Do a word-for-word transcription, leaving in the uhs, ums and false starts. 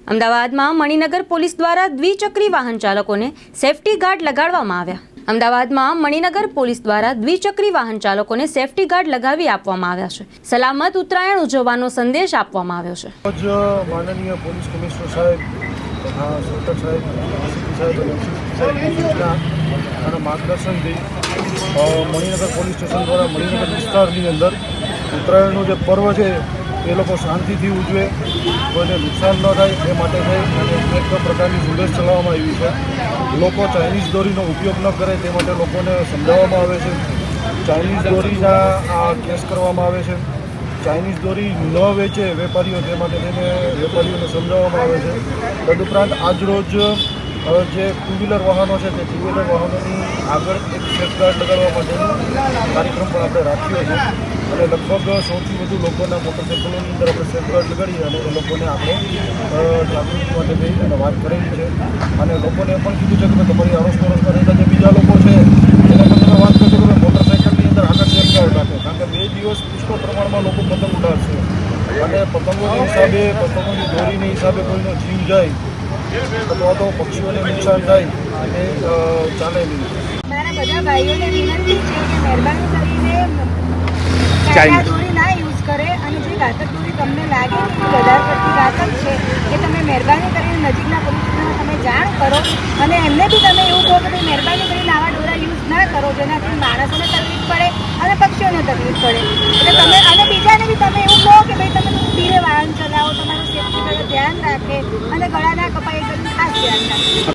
અમદાવાદમાં મણિનગર પોલીસ દ્વારા દ્વિચક્રી વાહન ચાલકોને સેફટી ગાર્ડ લગાડવામાં આવ્યા। અમદાવાદમાં મણિનગર પોલીસ દ્વારા દ્વિચક્રી વાહન ચાલકોને સેફટી ગાર્ડ લગાવી આપવામાં આવ્યા છે। સલામત ઉત્તરાયણ ઉજવવાનો સંદેશ આપવામાં આવ્યો છે। માનનીય પોલીસ કમિશનર સાહેબ, સર્કલ સાહેબ, સીપી સાહેબ અને સૂચના માર્ગદર્શનથી મણિનગર પોલીસ સ્ટેશન દ્વારા મણિનગર વિસ્તારની અંદર ઉત્તરાયણનું જે પર્વ છે એ લોકો શાંતિથી ઉજવે, કોઈને નુકસાન ન થાય એ માટે થઈ અને એક પ્રકારની ઝુંબેશ ચલાવવામાં આવી છે। લોકો ચાઇનીઝ દોરીનો ઉપયોગ ન કરે તે માટે લોકોને સમજાવવામાં આવે છે। ચાઇનીઝ દોરીના આ કેસ કરવામાં આવે છે। ચાઇનીઝ દોરી ન વેચે વેપારીઓ તે માટે તેને વેપારીઓને સમજાવવામાં આવે છે। તદુપરાંત આજરોજ જે ટુ વ્હીલર વાહનો છે તે ટુ વ્હીલર વાહનોની આગળ એક સેફગાર્ડ લગાડવા માટેનો કાર્યક્રમ પણ આપણે રાખ્યો છે અને લગભગ સૌથી વધુ લોકોના મોટરસાઇકલોની અંદર આપણે સેફગાર્ડ લગાડી અને એ લોકોને આપણે જાગૃતિ માટે જઈ અને વાત કરેલી છે અને લોકોને પણ કીધું છે કે તમારી આડોશ-પડોશમાં રહેતા જે બીજા લોકો છે એને પણ તમે વાત કરશો કે મોટરસાઇકલની અંદર આગળ સેફગાર્ડ રાખે, કારણ કે બે દિવસ પુષ્કળ પ્રમાણમાં લોકો પતંગ ઉડાડશે અને પતંગોના હિસાબે, પતંગોની દોરીના હિસાબે કોઈનો જીવ જાય અથવા તો પક્ષીઓને નુકસાન થાય એ ચાલે નહીં। મારા બધા ભાઈઓને વિનંતી છે કે મહેરબાની કરીને ચાઇના દોરી ના યુઝ કરે અને જે ઘાતક દોરી તમને લાગે કે વધારે પડતી ઘાતક છે એ તમે મહેરબાની કરીને નજીકના પોલીસ સ્ટેશનમાં તમે જાણ કરો અને એમને બી તમે એવું કહો કે ભાઈ મહેરબાની કરીને આવા દોરા યુઝ ના કરો જેનાથી માણસોને તકલીફ પડે અને પક્ષીઓને તકલીફ પડે। એટલે તમે અને બીજાને બી તમે એવું કહો કે ભાઈ તમે ધીરે વાહન ચલાવો, તમારું સેફટી પર ધ્યાન રાખે અને ગળા ના કપાય એ ખાસ ધ્યાન રાખે।